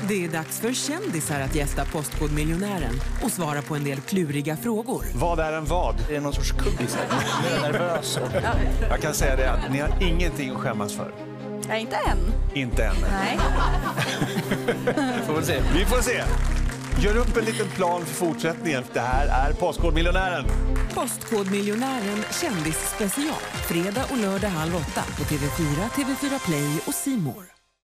Det är dags för kändisar att gästa Postkodmiljonären och svara på en del kluriga frågor. Vad är en vad? Det är någon sorts kuggis här. Jag är nervös. Jag kan säga det att ni har ingenting att skämmas för. Nej, inte än. Inte än. Nej. Får väl se. Vi får se. Gör upp en liten plan för fortsättningen. Det här är Postkodmiljonären. Postkodmiljonären kändisspecial. Fredag och lördag 7:30 på TV4, TV4 Play och C More.